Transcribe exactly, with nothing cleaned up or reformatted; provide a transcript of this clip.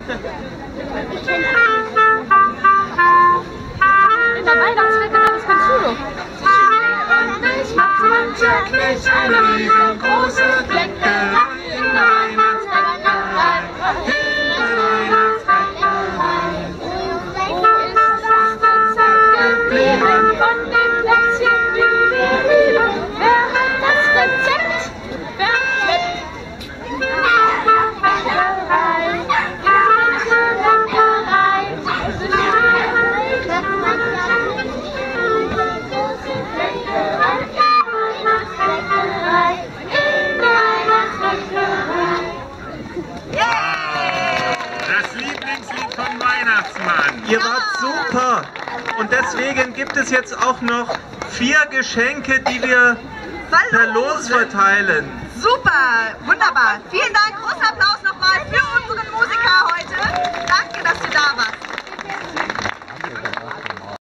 In der Weihnachtswecke war das ganz cool. Ich mach wirklich eine riesengroße Bäckerei in der Weihnachtsbäckerei. In der Weihnachtsbäckerei. Wo ist das Rezept geblieben von dem Plätzchen, die wir lieben? Wer hat das Rezept? Wer schleppt? In der Bäckerei. In der Bäckerei. Das Lieblingslied vom Weihnachtsmann. Ihr wart super und deswegen gibt es jetzt auch noch vier Geschenke, die wir per Los verteilen. Super, wunderbar. Vielen Dank, großen Applaus nochmal für unseren Musiker heute.